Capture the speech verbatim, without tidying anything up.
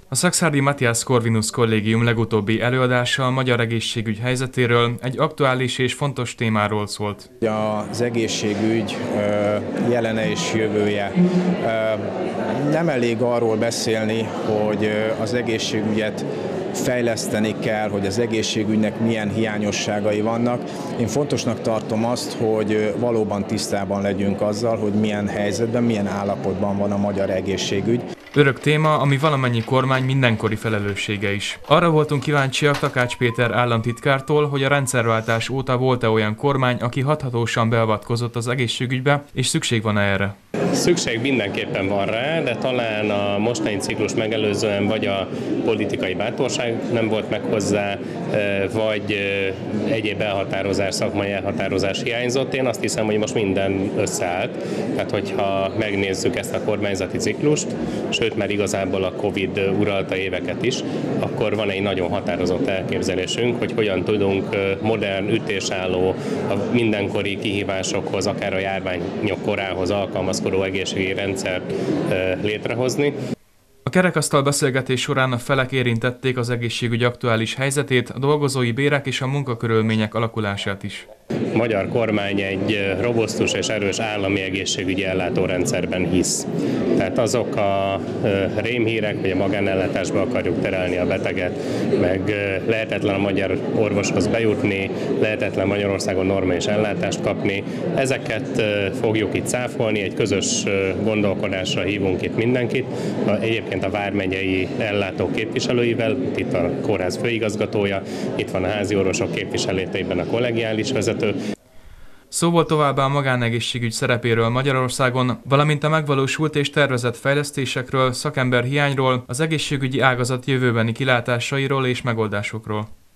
A Szakszárdi Matthias Corvinus Kollégium legutóbbi előadása a magyar egészségügy helyzetéről, egy aktuális és fontos témáról szólt. Az egészségügy jelene és jövője. Nem elég arról beszélni, hogy az egészségügyet fejleszteni kell, hogy az egészségügynek milyen hiányosságai vannak. Én fontosnak tartom azt, hogy valóban tisztában legyünk azzal, hogy milyen helyzetben, milyen állapotban van a magyar egészségügy. Örök téma, ami valamennyi kormány mindenkori felelőssége is. Arra voltunk kíváncsiak Takács Péter államtitkártól, hogy a rendszerváltás óta volt-e olyan kormány, aki hathatósan beavatkozott az egészségügybe, és szükség van-e erre? Szükség mindenképpen van rá, de talán a mostani ciklus megelőzően vagy a politikai bátorság nem volt meg hozzá, vagy egyéb elhatározás, szakmai elhatározás hiányzott. Én azt hiszem, hogy most minden összeállt. Tehát, hogyha megnézzük ezt a kormányzati ciklust, sőt, már igazából a Covid uralta éveket is, akkor van egy nagyon határozott elképzelésünk, hogy hogyan tudunk modern, ütésálló, a mindenkori kihívásokhoz, akár a járványok korához alkalmazkodó egészségügyi rendszert létrehozni. A kerekasztal beszélgetés során a felek érintették az egészségügy aktuális helyzetét, a dolgozói bérek és a munkakörülmények alakulását is. A magyar kormány egy robusztus és erős állami egészségügyi ellátórendszerben hisz. Tehát azok a rémhírek, hogy a magánellátásba akarjuk terelni a beteget, meg lehetetlen a magyar orvoshoz bejutni, lehetetlen Magyarországon normális ellátást kapni, ezeket fogjuk itt cáfolni, egy közös gondolkodásra hívunk itt mindenkit. Egyébként a vármegyei ellátó képviselőivel, itt a kórház főigazgatója, itt van a házi orvosok képviseletében a kollegiális vezető. Szó volt továbbá a magánegészségügy szerepéről Magyarországon, valamint a megvalósult és tervezett fejlesztésekről, szakemberhiányról, az egészségügyi ágazat jövőbeni kilátásairól és megoldásokról.